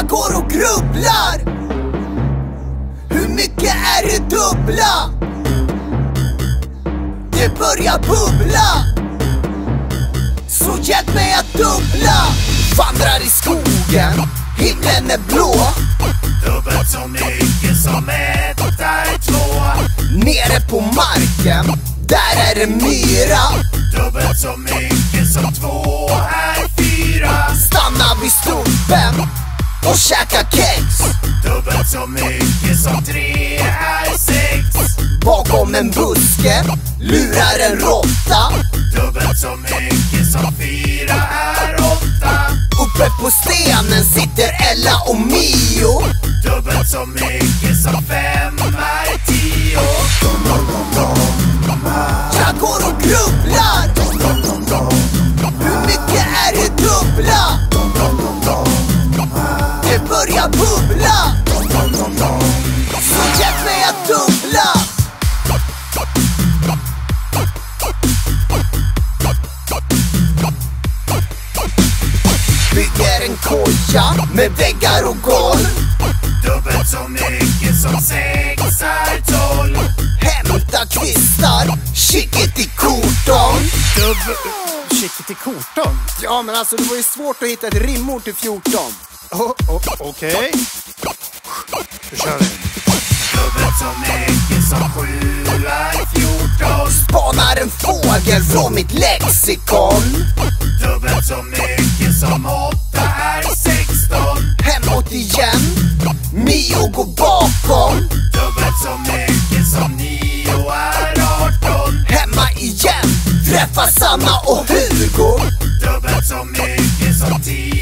Jag går och grubblar. Hur mycket är det dubbla? Det börjar bubbla. Så hjälp mig att dubbla. Vandrar i skogen, himlen är blå. Dubbelt så mycket som ett är två. Nere på marken, där är det myra. Dubbelt så mycket som två är fyra. Stanna vid stumpen och käka kex. Dubbelt så mycket som tre är sex. Bakom en buske lurar en råtta. Dubbelt så mycket som fyra är åtta. Uppe på stenen sitter Ella och Mio. Dubbelt så mycket som fem är tio. Jag går och grubblar. Hur mycket är det dubbla? Det börjar bubbla. Så hjälp mig att dubbla. Bygger en koja med väggar och golv. Dubbelt så mycket som sex är 12. Hämta kvistar, kicket i korton. Kicket i korton? Ja, men alltså det var ju svårt att hitta ett rimord till 14. Okej. Då kör vi. Dubbelt så mycket som sju är 14. Spanar en fågel från mitt lexikon. Dubbelt så mycket som åtta är 16. Hemåt igen, Mio går bakom. Dubbelt så mycket som 9 är 18. Hemma igen, träffar Sanna och Hugo. Dubbelt så mycket som 10